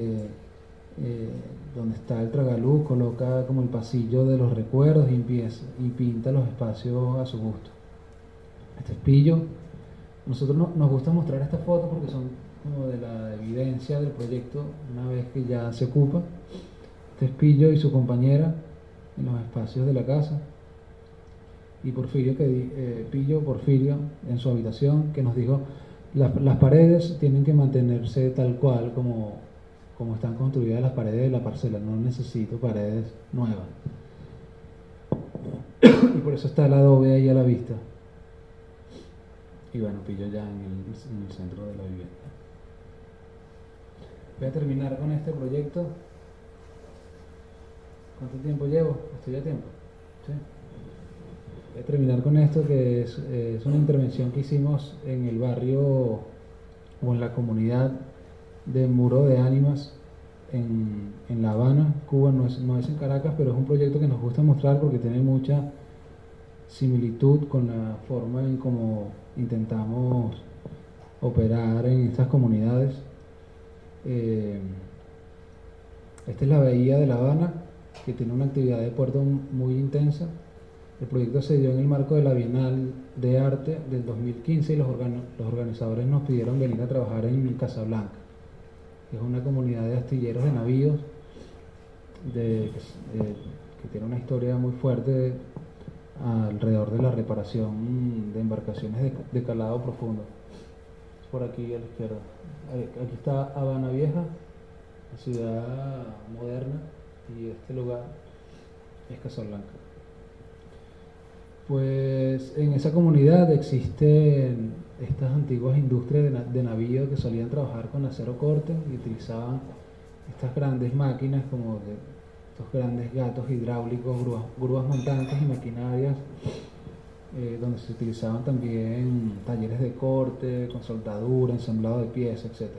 donde está el tragaluz, coloca como el pasillo de los recuerdos y pinta los espacios a su gusto. Este es Pillo. Nosotros nos gusta mostrar estas fotos porque son como de la evidencia del proyecto una vez que ya se ocupa. Este es Pillo y su compañera en los espacios de la casa. Y Porfirio, Porfirio en su habitación, que nos dijo: las paredes tienen que mantenerse tal cual como están construidas las paredes de la parcela, no necesito paredes nuevas. Y por eso está el adobe ahí a la vista. Y bueno, Pillo ya en el centro de la vivienda. Voy a terminar con este proyecto. ¿Cuánto tiempo llevo? ¿Estoy a tiempo? ¿Sí? Voy a terminar con esto, que es una intervención que hicimos en el barrio o en la comunidad de Muro de Ánimas en La Habana, Cuba. No es en Caracas, pero es un proyecto que nos gusta mostrar porque tiene mucha similitud con la forma en cómo intentamos operar en estas comunidades. Esta es la bahía de La Habana, que tiene una actividad de puerto muy intensa. El proyecto se dio en el marco de la Bienal de Arte del 2015 y los organizadores nos pidieron venir a trabajar en Casablanca, que es una comunidad de astilleros de navíos que tiene una historia muy fuerte alrededor de la reparación de embarcaciones de calado profundo. Es por aquí a la izquierda. Aquí está Habana Vieja, la ciudad moderna, y este lugar es Casablanca. Pues en esa comunidad existen estas antiguas industrias de navío que solían trabajar con acero corte y utilizaban estas grandes máquinas como estos grandes gatos hidráulicos, grúas montantes y maquinarias, donde se utilizaban también talleres de corte, con soldadura, ensamblado de piezas, etc.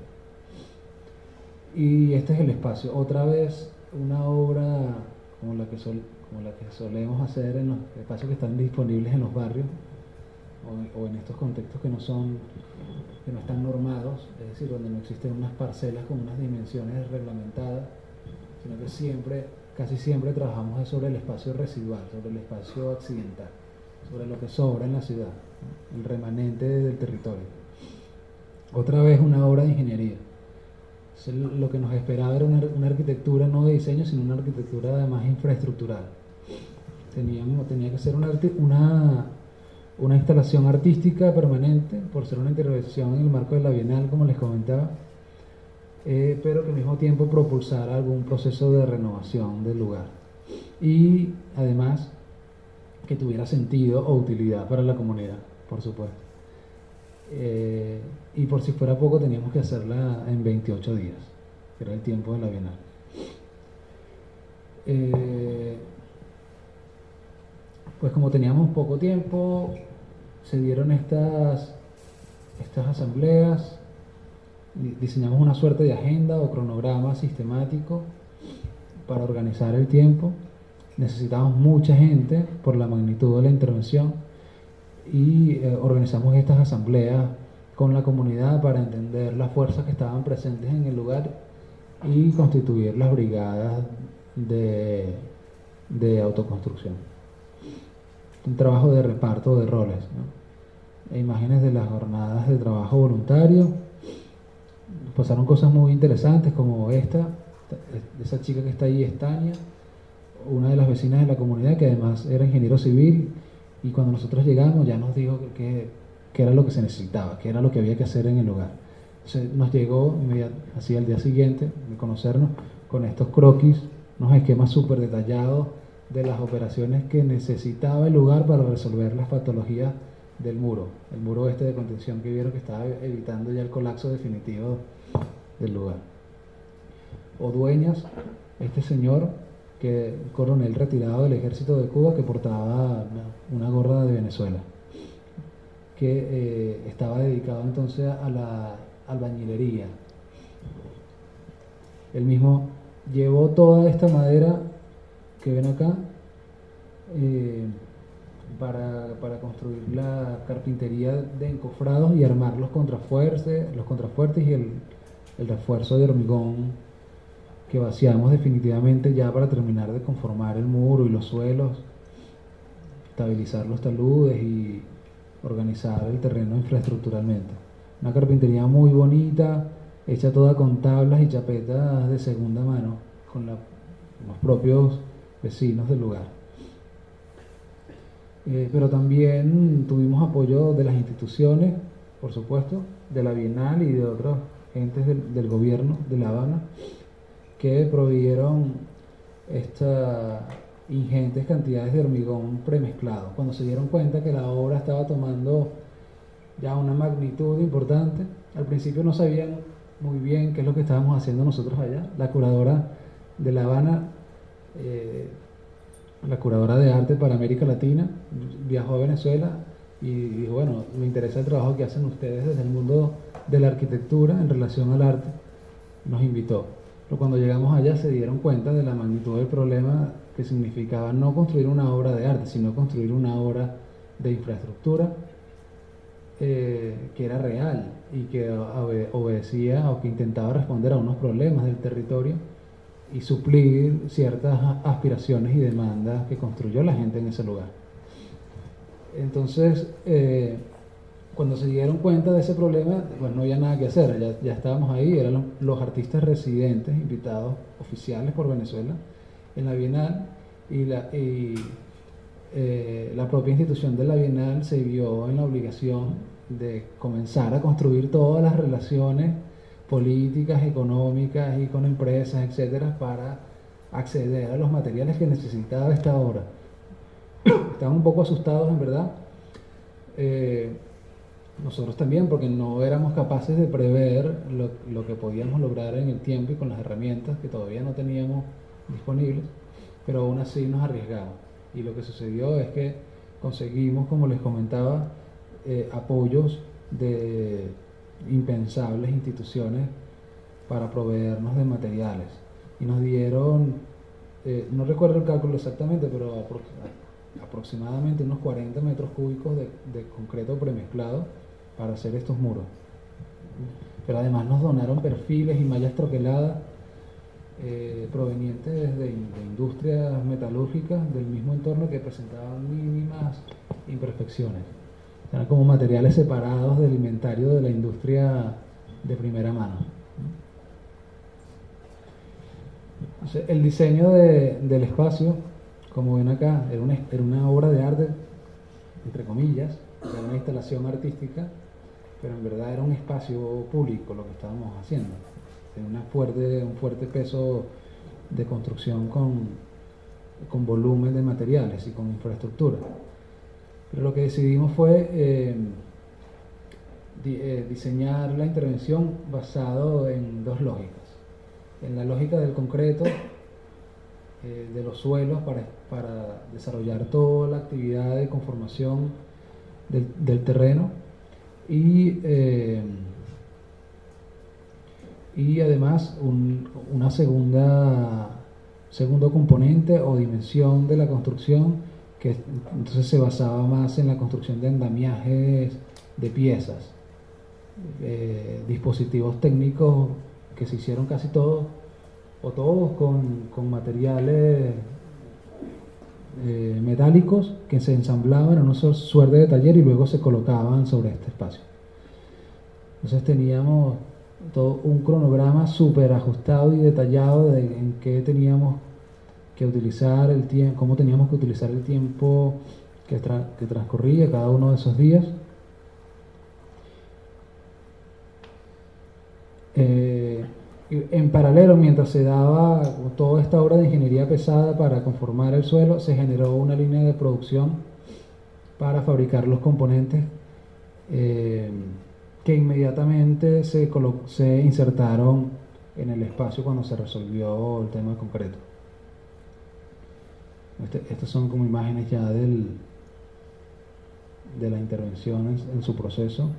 Y este es el espacio. Otra vez una obra como la que solemos hacer en los espacios que están disponibles en los barrios o en estos contextos que no están normados, es decir, donde no existen unas parcelas con unas dimensiones reglamentadas, sino que casi siempre trabajamos sobre el espacio residual, sobre el espacio accidental, sobre lo que sobra en la ciudad, ¿no? El remanente del territorio. Otra vez una obra de ingeniería. Lo que nos esperaba era una arquitectura no de diseño, sino una arquitectura además infraestructural. Tenía que ser una instalación artística permanente, por ser una intervención en el marco de la Bienal, como les comentaba, pero que al mismo tiempo propulsara algún proceso de renovación del lugar. Y además que tuviera sentido o utilidad para la comunidad, por supuesto. Y por si fuera poco, teníamos que hacerla en 28 días, que era el tiempo de la Bienal. Pues como teníamos poco tiempo, se dieron estas asambleas, diseñamos una suerte de agenda o cronograma sistemático para organizar el tiempo. Necesitábamos mucha gente por la magnitud de la intervención y organizamos estas asambleas con la comunidad para entender las fuerzas que estaban presentes en el lugar y constituir las brigadas de autoconstrucción. Un trabajo de reparto de roles, ¿no? E imágenes de las jornadas de trabajo voluntario. Pasaron cosas muy interesantes como esa chica que está ahí es Tania, una de las vecinas de la comunidad que además era ingeniero civil, y cuando nosotros llegamos ya nos dijo que era lo que se necesitaba, que era lo que había que hacer en el lugar. Entonces nos llegó así al día siguiente de conocernos con estos croquis, unos esquemas súper detallados de las operaciones que necesitaba el lugar para resolver las patologías del muro, el muro de contención que vieron que estaba evitando ya el colapso definitivo del lugar. Dueñas, este señor, coronel retirado del ejército de Cuba, que portaba una gorra de Venezuela, que estaba dedicado entonces a la albañilería. Él mismo llevó toda esta madera que ven acá para construir la carpintería de encofrados y armar los contrafuertes y el refuerzo de hormigón que vaciamos definitivamente ya para terminar de conformar el muro y los suelos, estabilizar los taludes y organizar el terreno infraestructuralmente. Una carpintería muy bonita, hecha toda con tablas y chapetas de segunda mano, con los propios vecinos del lugar. Pero también tuvimos apoyo de las instituciones, por supuesto, de la Bienal y de otros entes del gobierno de La Habana, que proveyeron estas ingentes cantidades de hormigón premezclado. Cuando se dieron cuenta que la obra estaba tomando ya una magnitud importante, al principio no sabían muy bien qué es lo que estábamos haciendo nosotros allá. La curadora de La Habana, la curadora de arte para América Latina, viajó a Venezuela y dijo, bueno, me interesa el trabajo que hacen ustedes desde el mundo de la arquitectura en relación al arte. Nos invitó. Pero cuando llegamos allá se dieron cuenta de la magnitud del problema que significaba no construir una obra de arte, sino construir una obra de infraestructura que era real y que obedecía o que intentaba responder a unos problemas del territorio y suplir ciertas aspiraciones y demandas que construyó la gente en ese lugar. Entonces, cuando se dieron cuenta de ese problema, pues no había nada que hacer, ya estábamos ahí, eran los artistas residentes, invitados oficiales por Venezuela en la Bienal, y la propia institución de la Bienal se vio en la obligación de comenzar a construir todas las relaciones políticas, económicas y con empresas, etcétera, para acceder a los materiales que necesitaba esta obra. Estaban un poco asustados, en verdad. Nosotros también, porque no éramos capaces de prever lo que podíamos lograr en el tiempo y con las herramientas que todavía no teníamos disponibles, pero aún así nos arriesgamos. Y lo que sucedió es que conseguimos, como les comentaba, apoyos de impensables instituciones para proveernos de materiales. Y nos dieron, no recuerdo el cálculo exactamente, pero aproximadamente unos 40 metros cúbicos de concreto premezclado para hacer estos muros. Pero además nos donaron perfiles y mallas troqueladas provenientes de industrias metalúrgicas del mismo entorno que presentaban mínimas imperfecciones. Eran como materiales separados del inventario de la industria de primera mano. Entonces, el diseño del espacio, como ven acá, era una obra de arte, entre comillas, era una instalación artística, pero en verdad era un espacio público lo que estábamos haciendo. Tenía un fuerte peso de construcción con volumen de materiales y con infraestructura. Pero lo que decidimos fue diseñar la intervención basado en dos lógicas. En la lógica del concreto, de los suelos para desarrollar toda la actividad de conformación del terreno y además una segundo componente o dimensión de la construcción que entonces se basaba más en la construcción de andamiajes de piezas, dispositivos técnicos que se hicieron casi todos o todos con materiales metálicos que se ensamblaban en una suerte de taller y luego se colocaban sobre este espacio. Entonces teníamos todo un cronograma súper ajustado y detallado de en qué teníamos que utilizar el tiempo, cómo teníamos que utilizar el tiempo que transcurría cada uno de esos días. En paralelo, mientras se daba toda esta obra de ingeniería pesada para conformar el suelo, se generó una línea de producción para fabricar los componentes que inmediatamente se insertaron en el espacio cuando se resolvió el tema concreto. Estas son como imágenes ya de la intervención en su proceso.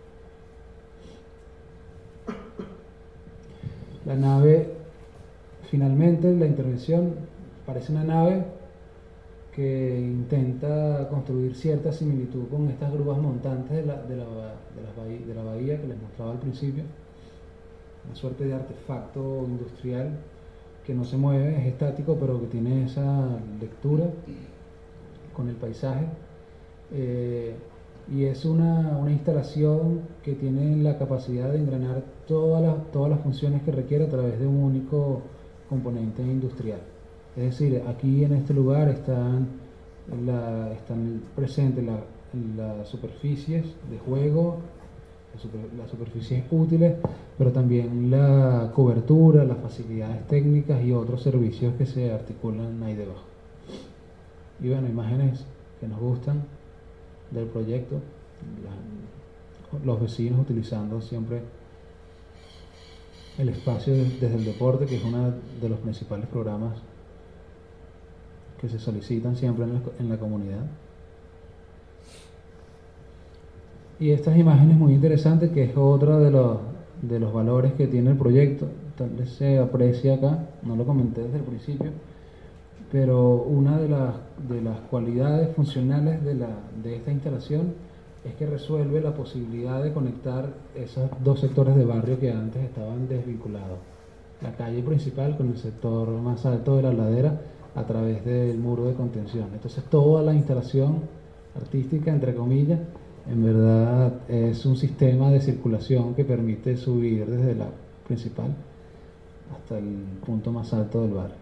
La nave, finalmente, la intervención parece una nave que intenta construir cierta similitud con estas grúas montantes de la bahía que les mostraba al principio. Una suerte de artefacto industrial que no se mueve, es estático, pero que tiene esa lectura con el paisaje. Y es una instalación que tiene la capacidad de engranar todas las funciones que requiere a través de un único componente industrial. Es decir, aquí en este lugar están presentes las superficies de juego, las superficies útiles, pero también la cobertura, las facilidades técnicas y otros servicios que se articulan ahí debajo. Y bueno, imágenes que nos gustan del proyecto, los vecinos utilizando siempre el espacio desde el deporte, que es uno de los principales programas que se solicitan siempre en la comunidad. Y estas imágenes muy interesantes, que es otro de los valores que tiene el proyecto, tal vez se aprecia acá, no lo comenté desde el principio, pero una de las cualidades funcionales de esta instalación es que resuelve la posibilidad de conectar esos dos sectores de barrio que antes estaban desvinculados. La calle principal con el sector más alto de la ladera a través del muro de contención. Entonces toda la instalación artística, entre comillas, en verdad es un sistema de circulación que permite subir desde la principal hasta el punto más alto del barrio.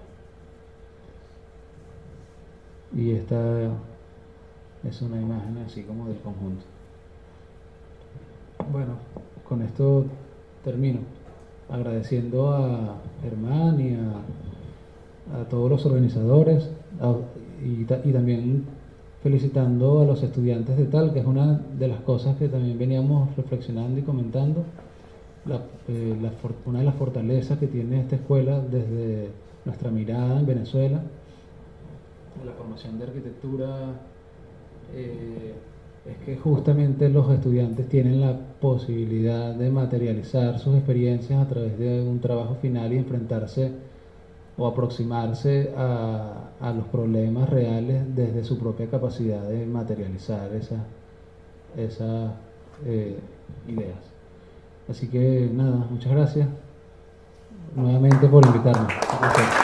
Y esta es una imagen así como del conjunto. Bueno, con esto termino, agradeciendo a Germán y a todos los organizadores y también felicitando a los estudiantes de TAL, que es una de las cosas que también veníamos reflexionando y comentando, una de las fortalezas que tiene esta escuela desde nuestra mirada en Venezuela, la formación de arquitectura, es que justamente los estudiantes tienen la posibilidad de materializar sus experiencias a través de un trabajo final y enfrentarse o aproximarse a los problemas reales desde su propia capacidad de materializar esas ideas. Así que nada, muchas gracias nuevamente por invitarme.